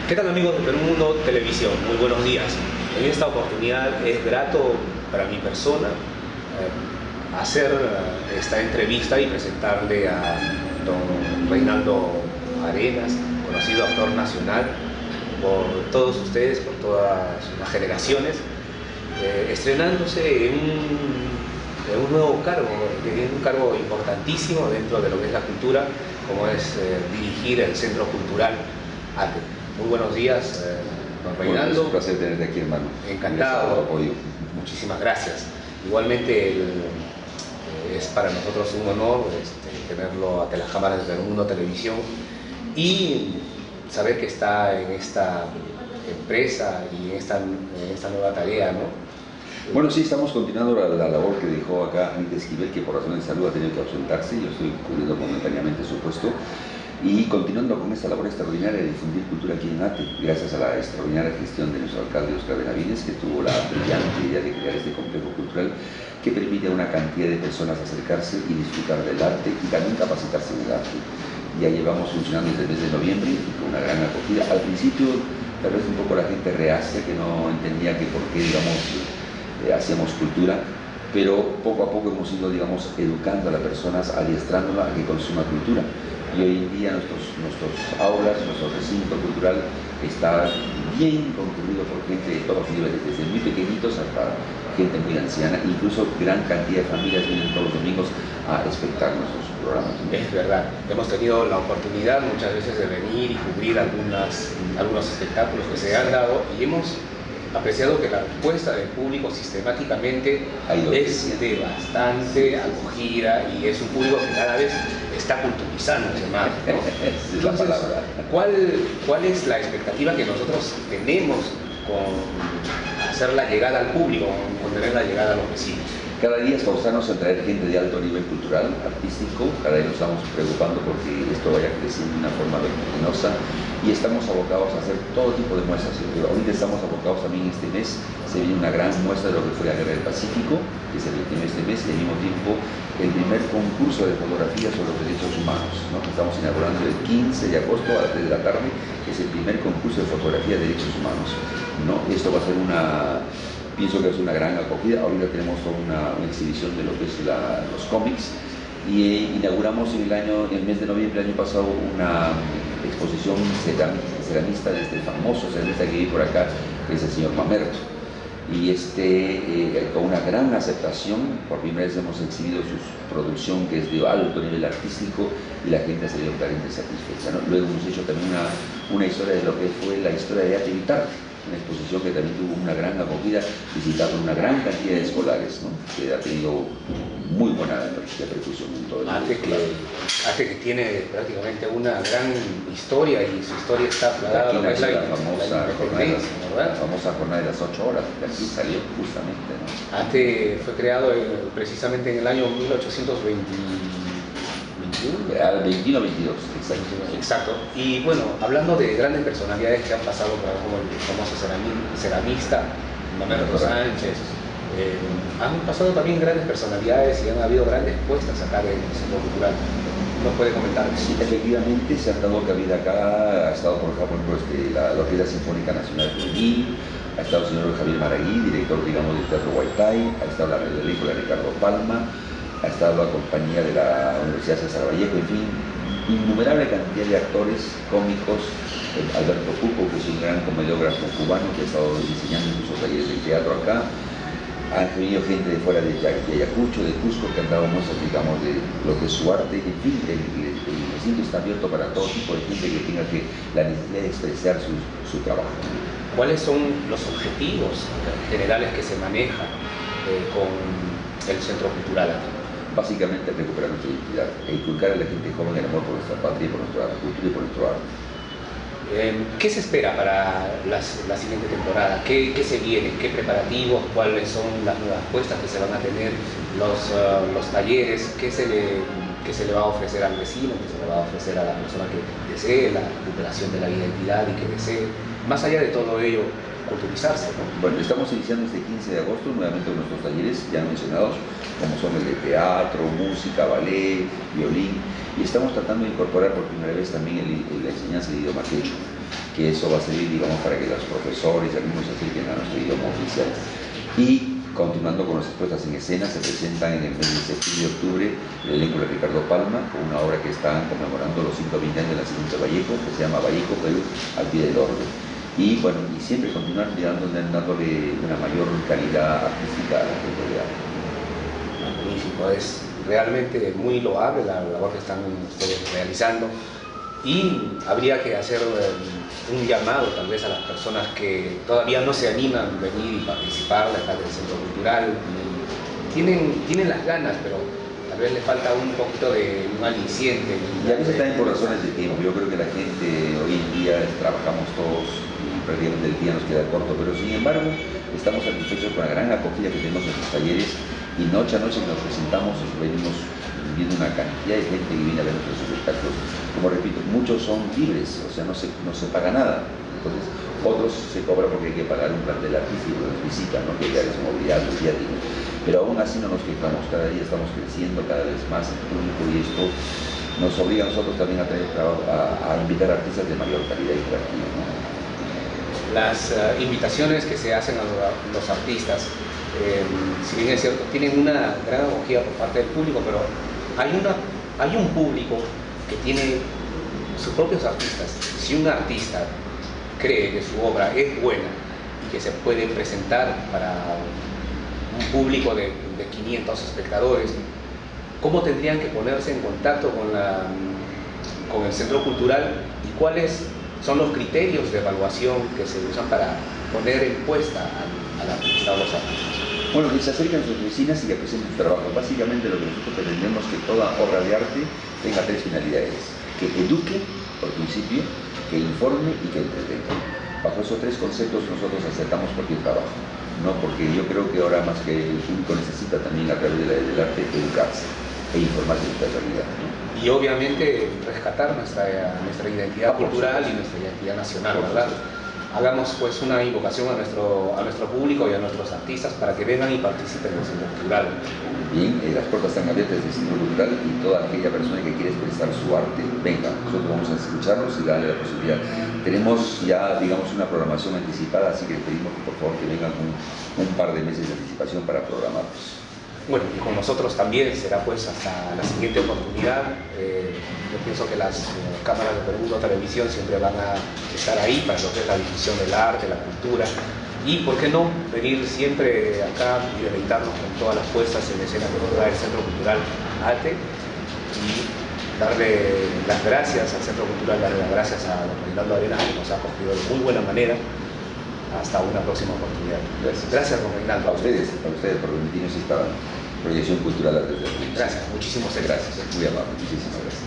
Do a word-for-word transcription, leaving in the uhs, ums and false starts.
¿Qué tal, amigos de Perú Mundo Televisión? Muy buenos días. En esta oportunidad es grato para mi persona eh, hacer eh, esta entrevista y presentarle a don Reinaldo Arenas, conocido actor nacional por todos ustedes, por todas las generaciones, eh, estrenándose en un, en un nuevo cargo, en un cargo importantísimo dentro de lo que es la cultura, como es eh, dirigir el Centro Cultural ATE. Muy buenos días, eh, don Reinaldo. Bueno, es un placer tenerte aquí, hermano. Encantado. Apoyo. Muchísimas gracias. Igualmente el, eh, es para nosotros un honor este, tenerlo ante las cámaras de Perú Mundo Televisión y saber que está en esta empresa y en esta, en esta nueva tarea, ¿no? Bueno, sí, estamos continuando la, la labor que dejó acá Anita Esquivel, que por razones de salud ha tenido que ausentarse. Yo estoy cubriendo momentáneamente su puesto. Y continuando con esta labor extraordinaria de difundir cultura aquí en ATE, gracias a la extraordinaria gestión de nuestro alcalde Oscar Benavides, que tuvo la brillante idea de crear este complejo cultural que permite a una cantidad de personas acercarse y disfrutar del arte y también capacitarse en el arte. Ya llevamos funcionando desde el mes de noviembre y con una gran acogida. Al principio, tal vez un poco la gente reacia, que no entendía que por qué, digamos, eh, hacíamos cultura, pero poco a poco hemos ido, digamos, educando a las personas, adiestrándola a que consuma cultura. Y hoy en día nuestros, nuestros aulas, nuestro recinto cultural está bien concurrido por gente de todos los niveles, desde muy pequeñitos hasta gente muy anciana, incluso gran cantidad de familias vienen todos los domingos a espectar nuestros programas. Es verdad, hemos tenido la oportunidad muchas veces de venir y cubrir algunas, algunos espectáculos que se han dado y hemos apreciado que la respuesta del público sistemáticamente es de bastante acogida y es un público que cada vez está culturizándose más, ¿no? Es la palabra. ¿cuál, ¿Cuál es la expectativa que nosotros tenemos con hacer la llegada al público, con tener la llegada a los vecinos? Cada día esforzarnos en traer gente de alto nivel cultural, artístico. Cada día nos estamos preocupando porque esto vaya creciendo de una forma vertiginosa y estamos abocados a hacer todo tipo de muestras. Ahorita estamos abocados también este mes, se viene una gran muestra de lo que fue la Guerra del Pacífico, que es el veintiuno de este mes, y al mismo tiempo el primer concurso de fotografía sobre los derechos humanos, ¿no? Estamos inaugurando el quince de agosto a las tres de la tarde, que es el primer concurso de fotografía de derechos humanos, ¿no? Esto va a ser una... Pienso que es una gran acogida. Ahorita tenemos toda una, una exhibición de lo que es la, los cómics y eh, inauguramos en el, año, en el mes de noviembre del año pasado una exposición ceramista de este famoso ceramista que vive por acá, que es el señor Mamerto. Y este, eh, con una gran aceptación, por primera vez hemos exhibido su producción que es de alto nivel artístico y la gente ha salido claramente satisfecha, ¿no? Luego hemos hecho también una, una historia de lo que fue la historia de Arte Vitarte, una exposición que también tuvo una gran acogida, visitada por una gran cantidad de escolares, ¿no? Que ha tenido muy buena repercusión en todo el mundo. Arte que, Arte que tiene prácticamente una gran historia y su historia está plagada de lo que es la, la, famosa la jornada, ¿verdad? La famosa jornada de las ocho horas, que aquí salió justamente, ¿no? Arte fue creado en, precisamente en el año mil ochocientos veintiuno. Al veintiuno veintidós, exacto. Exacto. Y bueno, hablando de grandes personalidades que han pasado por acá, como el famoso ceramista Mamerto Sánchez, eh, han pasado también grandes personalidades y han habido grandes puestas acá en el Centro Cultural. ¿Nos puede comentar? Sí, efectivamente se han dado cabida acá. Ha estado por ejemplo este, la, la Orquesta Sinfónica Nacional Juvenil, ha estado el señor Javier Maraguí, director, digamos, del Teatro Guaitay, ha estado la película Ricardo Palma, ha estado la compañía de la Universidad César Vallejo, en fin, innumerable cantidad de actores cómicos, eh, Alberto Cuco, que es un gran comediógrafo cubano que ha estado diseñando incluso talleres de teatro acá, han venido gente de fuera de Ayacucho, de Cusco, que han dado muestras, digamos, de lo que es su arte, en fin, el, el, el recinto está abierto para todo tipo de gente que tenga que, la necesidad de expresar su, su trabajo. ¿Cuáles son los objetivos generales que se manejan eh, con el Centro Cultural? Básicamente recuperar nuestra identidad e inculcar a la gente joven el amor por nuestra patria, por nuestra cultura y por nuestro arte. Eh, ¿Qué se espera para las, la siguiente temporada? ¿Qué, ¿Qué se viene? ¿Qué preparativos? ¿Cuáles son las nuevas puestas que se van a tener? ¿Los, uh, los talleres? ¿Qué se, le, ¿Qué se le va a ofrecer al vecino? ¿Qué se le va a ofrecer a la persona que desee la recuperación de la identidad y que desee, más allá de todo ello, culturizarse, ¿no? Bueno, estamos iniciando este quince de agosto nuevamente con nuestros talleres ya mencionados, como son el de teatro, música, ballet, violín, y estamos tratando de incorporar por primera vez también el, el, la enseñanza del idioma quechua. que eso va a servir, digamos, para que los profesores y alumnos se acerquen a nuestro idioma oficial. Y continuando con nuestras puestas en escena, se presentan en el mes de septiembre y octubre el elenco de Ricardo Palma, con una obra que están conmemorando los ciento veinte años del nacimiento de Vallejo, que se llama Vallejo, Perú, al pie del orbe. Y bueno, y siempre continuar dándole, dándole una mayor calidad artística a la cultura. Magnífico, es realmente muy loable la labor que están ustedes realizando. Y habría que hacer un llamado tal vez a las personas que todavía no se animan a venir y participar de acá del Centro Cultural. Y tienen, tienen las ganas, pero tal vez les falta un poquito de un aliciente. Y a veces también por razones de tiempo. Yo creo que la gente hoy en día trabajamos todos y prácticamente el día nos queda corto, pero sin embargo estamos satisfechos con la gran acogida que tenemos en nuestros talleres y noche a noche que nos presentamos venimos viendo una cantidad de gente que viene a ver nuestros espectáculos. Como repito, muchos son libres, o sea, no se, no se paga nada. Entonces, otros se cobra porque hay que pagar un plantel artístico que nos visita, ¿no? Que ya es movilidad, viático. Pero aún así no nos quejamos, cada día estamos creciendo cada vez más en público y esto nos obliga a nosotros también a, traer, a, a invitar artistas de mayor calidad y creatividad, ¿no? Las uh, invitaciones que se hacen a los artistas, eh, si bien es cierto, tienen una gran acogida por parte del público, pero hay, una, hay un público que tiene sus propios artistas. Si un artista cree que su obra es buena y que se puede presentar para un público de, de quinientos espectadores, ¿cómo tendrían que ponerse en contacto con, la, con el Centro Cultural y cuáles son los criterios de evaluación que se usan para poner en puesta al, al artista o los artistas? Bueno, que se acerquen a sus oficinas y que presenten su trabajo. Básicamente lo que nosotros pretendemos es que toda obra de arte tenga tres finalidades: que eduque, por principio, que informe y que entretenga. Bajo esos tres conceptos nosotros aceptamos cualquier trabajo, ¿no? Porque yo creo que ahora más que el público necesita también a través de la, del arte educarse e informarse de nuestra realidad, ¿no? Y obviamente rescatar nuestra, nuestra identidad ah, cultural y nuestra identidad nacional, ¿verdad? Hagamos pues una invocación a nuestro, a nuestro público y a nuestros artistas para que vengan y participen en el Centro Cultural. Bien, eh, las puertas están abiertas del Centro Cultural y toda aquella persona que quiere expresar su arte, venga, nosotros vamos a escucharlos y darle la posibilidad. Tenemos ya, digamos, una programación anticipada, así que les pedimos que por favor que vengan un, un par de meses de anticipación para programarlos. Bueno, y con nosotros también será pues hasta la siguiente oportunidad. Eh, yo pienso que las eh, cámaras de Perú Televisión siempre van a estar ahí para lo que es la difusión del arte, la cultura. Y, ¿por qué no?, venir siempre acá y deleitarnos con todas las puestas en escena que nos da el Centro Cultural Arte y darle las gracias al Centro Cultural, darle las gracias a don Reinaldo Arenas, que nos ha acogido de muy buena manera. Hasta una próxima oportunidad. Gracias. Gracias, don Reinaldo. A ustedes, a ustedes por permitirnos esta proyección cultural. Gracias, muchísimas gracias. Muy amable, muchísimas gracias.